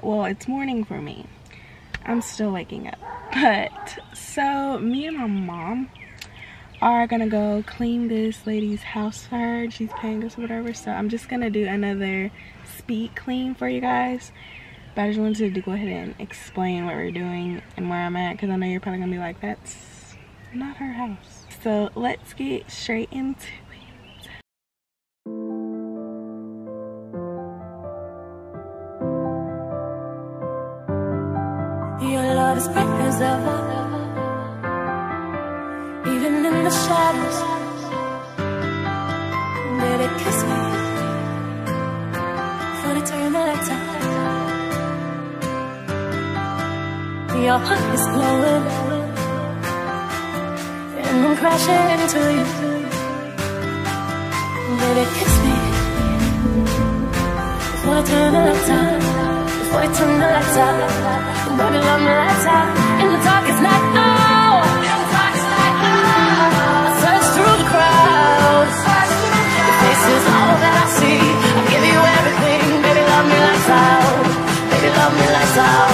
well, it's morning for me. I'm still waking up. But so me and my mom are gonna go clean this lady's house for her. She's paying us or whatever. So I'm just gonna do another speed clean for you guys. But I just wanted to go ahead and explain what we're doing and where I'm at, because I know you're probably gonna be like, that's not her house. So let's get straight into it. Your love is bright as ever, even in the shadows. Baby, kiss me before they turn the lights out. Your heart is glowing, and I'm crashing into you. Baby, kiss me before I turn the lights out. Before I turn the lights out. Baby, love me lights out. In the darkest night, oh, in the darkest night, oh, I search through the crowd. Your face is all that I see. I give you everything. Baby, love me lights out. Baby, love me lights out.